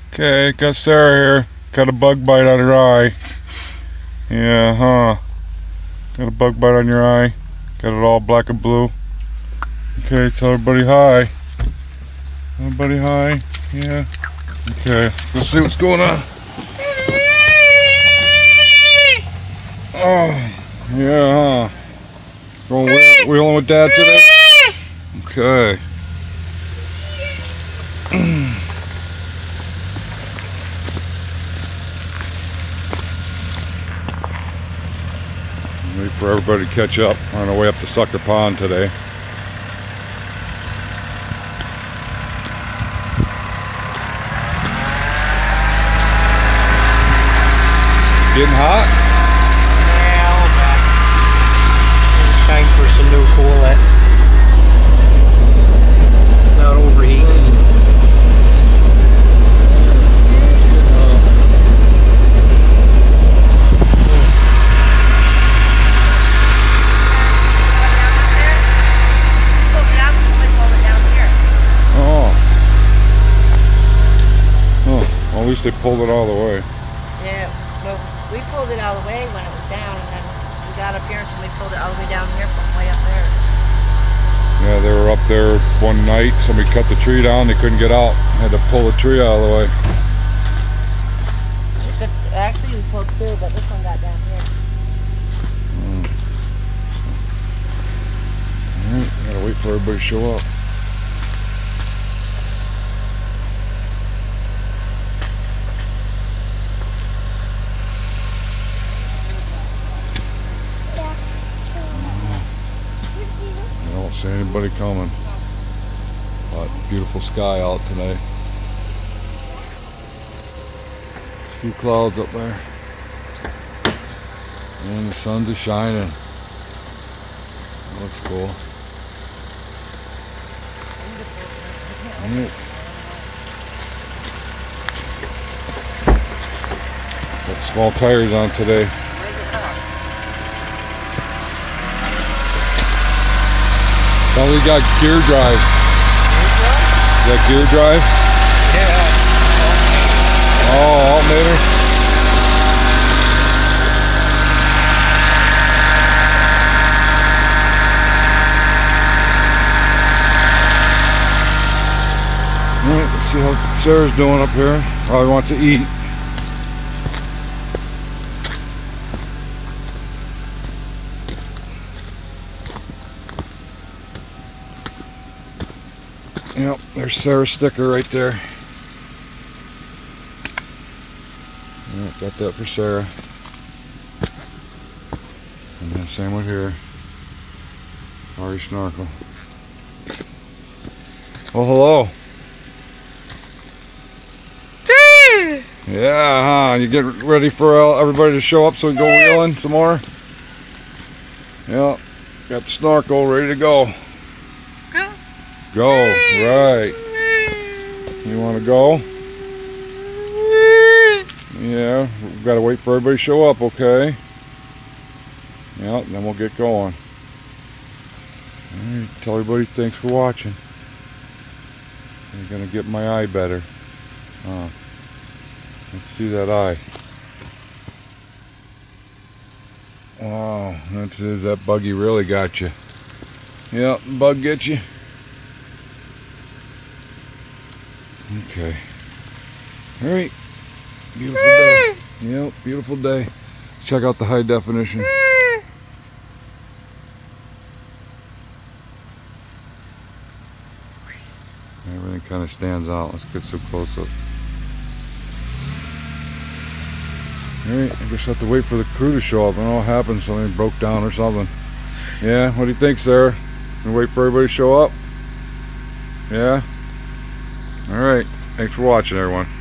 Okay, got Sarah here. Got a bug bite on her eye. Yeah, huh? Got a bug bite on your eye. Got it all black and blue. Okay, tell everybody hi. Everybody hi. Yeah. Okay, let's see what's going on. Oh, yeah, huh? Going wheeling with Dad today? Okay. Wait for everybody to catch up. We're on our way up to Sucker Pond today. Getting hot? Yeah, all back. It's time for some new coolant. Not overheating. At least they pulled it all the way. Yeah, well, we pulled it all the way when it was down, and then we got up here, and somebody pulled it all the way down here from way up there. Yeah, they were up there one night. Somebody cut the tree down. They couldn't get out. Had to pull the tree out of the way. Actually, we pulled two, but this one got down here. Alright, gotta wait for everybody to show up. I don't see anybody coming, but beautiful sky out today. A few clouds up there, and the sun's shining. Looks cool. Got small tires on today. Oh, we got gear drive. Is that gear drive? Yeah. Oh, alternator. Alright, let's see how Sarah's doing up here. Probably wants to eat. Yep, there's Sarah's sticker right there. Yep, got that for Sarah. And then same with here. Ari Snorkel. Well, hello. Yeah, huh? You get ready for everybody to show up so we can go wheeling some more? Yep, got the snorkel ready to go. Go, right. You want to go? Yeah, we've got to wait for everybody to show up, okay? Yeah, then we'll get going. All right, tell everybody thanks for watching. You're going to get my eye better. Let's see that eye. Wow, that buggy really got you. Yep, bug get you. Okay. Alright. Beautiful day. Yep, beautiful day. Let's check out the high definition. Everything kind of stands out. Let's get some close up. Alright, I guess I have to wait for the crew to show up. I don't know what happened. Something broke down or something. Yeah, what do you think, Sarah? Gonna wait for everybody to show up? Yeah? Alright, thanks for watching, everyone.